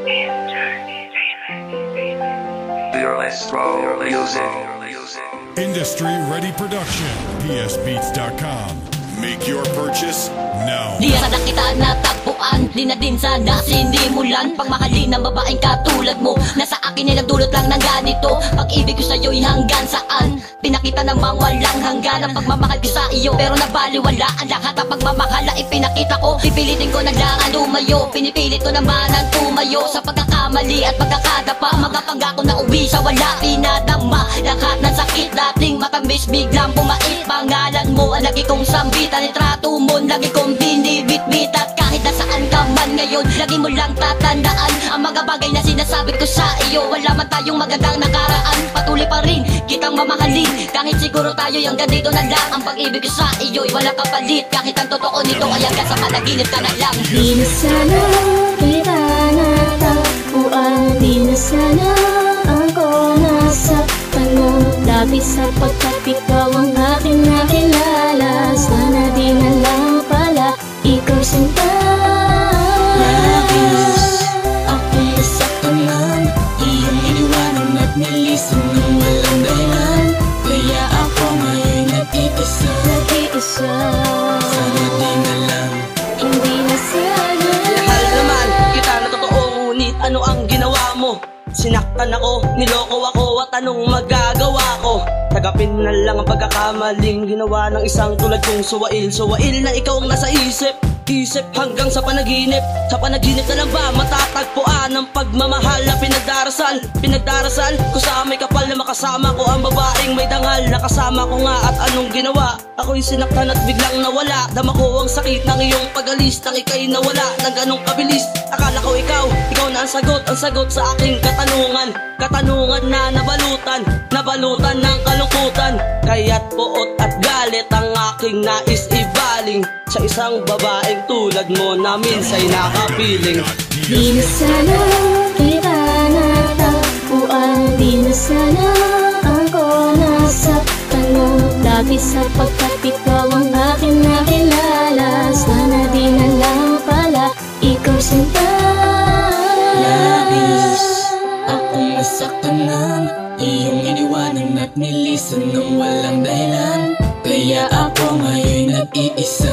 Industry Ready Production, psbeats.com. Make your purchase now. Di sana kita natagpuan, di na din sana sinimulan. Pagmahalin ng babaeng katulad mo, nasa akin ay nagdulot lang ng ganito. Pag-ibig ko sa'yo'y hanggang saan, pinakita ng mga walang hanggan. Ang pagmamahal ko sa iyo, pero nabaliwala ang lahat. Ang pagmamahal na ipinakita ko, pipilitin ko na lang ang lumayo. Pinipilit ko naman ang tumayo sa pagkakamali at pagkakadapa. Mga pangako na uwi sa wala, pinadama lahat ng sakit dating matamis, biglang bumait. Pangalan mo ang lagi kong sambitan, itrato mo lagi kong binibitbit. At kahit nasaan ka man ngayon, lagi mo lang tatandaan ang mga bagay na sinasabi ko sa iyo. Wala man tayong magandang nakaraan, patuloy pa rin kitang mamahalin. Kahit siguro tayo'y hanggang dito na lang, ang pag-ibig ko sa iyo'y wala kapalit. Kahit ang totoo nito ay hanggang sa panaginip ka na lang. Di na sana kita natagpuan, di na sana ako nasaktan mo. Labis sa pagkapikaw ang aking nakilala. Sana di na lang pala ikaw sinta. Labis akong nasaktan man, iyong iniwanan at nilisan ng walang dahilan. Kaya ako ngayon nag-iisa. Sana di na lang, Hindi na sana. Mahal naman kita na totoo, ngunit ano ang ginawa mo? Sinaktan ako, niloko ako, at anong magagawa ko? Tagapin na lang ang pagkakamaling ginawa ng isang tulad kong suwail. Suwail na ikaw ang nasa isip hanggang sa panaginip. Sa panaginip na lang ba matatagpuan ang pagmamahal na pinagdarasal? Pinagdarasal ko sa may kapal na makasama ko ang babaeng may dangal. Nakasama ko nga at anong ginawa? Ako'y sinaktan at biglang nawala. Dama ko ang sakit ng iyong pag-alis, nang ika'y nawala ng ganong kabilis. Akala ko ikaw na ang sagot sa aking katanungan. Katanungan na nabalutan ng kalungkutan. Kaya't puot at galit ang aking nais ibaling sa isang babaeng tulad mo na minsa'y nakapiling. Di na sana kita natagpuan, di na sana ako nasaktan mo. Labis sa pagkapikaw ang aking nakilala. Sana di na lang pala ikaw sinta. labis akong nasaktan ng iyong iniwanan at nilisan ng walang dahilan. Kaya ako ngayon nag-iisa.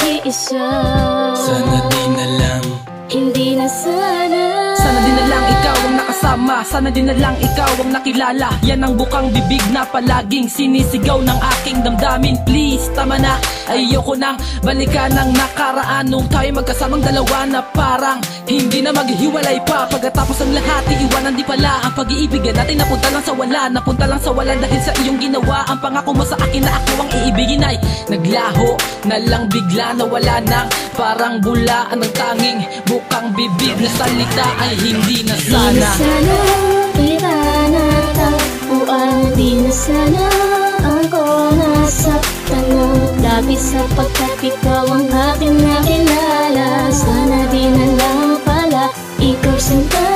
Sana di na lang, Hindi na sana. Sana din na lang ikaw ang nakasama, sana din na lang ikaw ang nakilala. Yan ang bukang bibig na palaging sinisigaw ng aking damdamin. Please, tama na, ayoko nang balikan ng nakaraan. Nung tayo magkasamang dalawa na parang hindi na maghihiwalay pa. Pagkatapos ang lahat, iiwanan di pala ang pag-iibigan natin. Napunta lang sa wala dahil sa iyong ginawa. Ang pangako mo sa akin na ako ang iibigin ay naglaho na lang bigla, nawala nang parang bula. Ang tanging bukang bibig na salita ay hindi na Di na sana. sana kita natagpuan, di na sana ako nasaktan mo. Labis sa pagkapikaw ang aking nakilala. Sana di na lang pala ikaw sinta.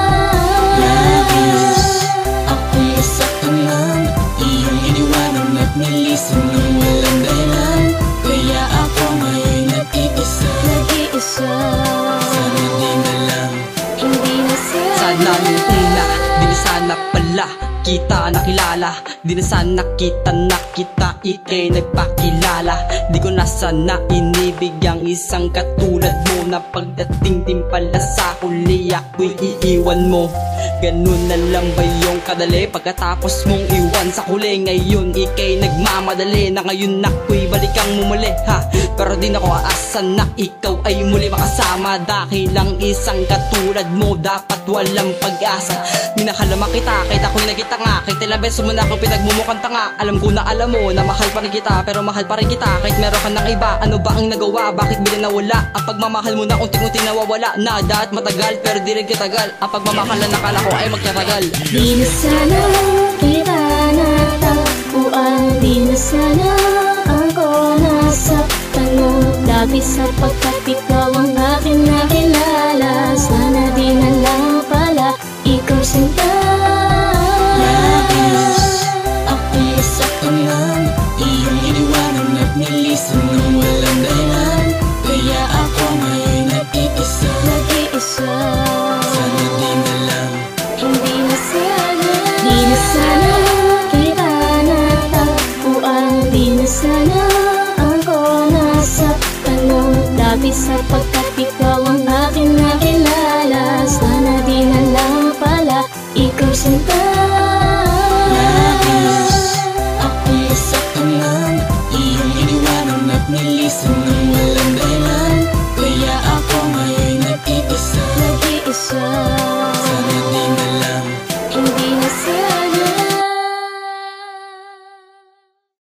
labis akong nasaktan ng iyong iniwanan at nilisan ng walang dahilan. Kaya ako ngayon nag-iisa. Sana di na lang, Hindi na sana. Sana nung una, di na sana pala kita nakilala. Di na sana kita ika'y nagpakilala. Di ko na sana inibig ang isang katulad mo, na pagdating din pala sa huli ako'y iiwan mo. Ganun na lang ba yung kadali? Pagkatapos mong iwan sa huli, ngayon ika'y nagmamadali na ngayon ako'y balikang mumuli ha. Pero di na ko aasan na ikaw ay muli makasama, dahil lang isang katulad mo dapat walang pag-asa. Minahalama kita kahit ako'y nakita nga, kahit ilang beses mo na akong pinagmumukhang tanga. Alam ko na alam mo na mahal pa rin kita, pero mahal pa rin kita kahit meron ka ng iba. Ano ba ang nagawa? Bakit bigla nawala? Ang pagmamahal mo na unti-unti nawawala. Nada at matagal pero di rin kitagal. Ang pagmamahal na nakala ko ay magtatagal. Di na sana kita natagpuan, di na sana ako nasaktan mo. Labis sa pagkapikaw ang aking nakilala. Sana di na lang pala ikaw sinta. labis akong nasaktan ng iyong iniwanan at nilisan ng walang dahilan. Kaya ako ngayon nag-iisa. Nag-iisa. Sana dati sapagkat ikaw ang aking nakilala. Sana di na lang pala ikaw sinta